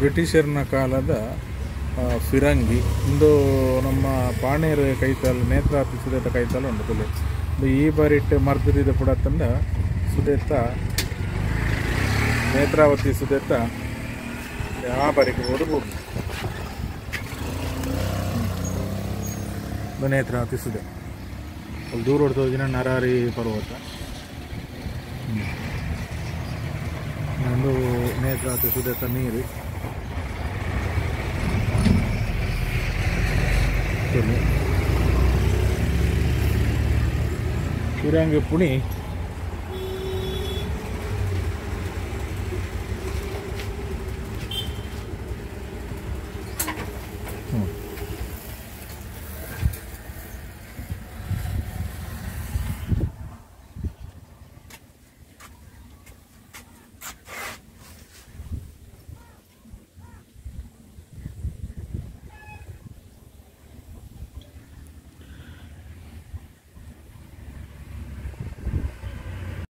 ಬ್ರಿಟಿಷರ್ನ ಕಾಲದ ಫಿರಂಗಿ ಇಂದು ನಮ್ಮ ಪಾಣೇರು ಕೈತಲ್ ನೇತ್ರಾವತಿ ಸುದೇತ ಕೈತಲ್ ಉಂಡು ತುಲೆ ಈ ಬಾರಿಟ್ ಮರ್ದಿದ ಪುಡತ್ತಂಡ ಸುದೇತ ನೇತ್ರಾವತಿ ಸುದೇತ ಆ ಬಾರಿಗೆ ಹೋದು ನೇತ್ರಾವತಿ ಸುದೆ ದೂರ ಹೊಡ್ತೋದಿನ ನರಾರಿ ಪರ್ವತ ಒಂದು ನೇತ್ರಾವತಿ ಸುದೇತ ನೀರು ಫಿರಂಗಿ ಪುಣಿ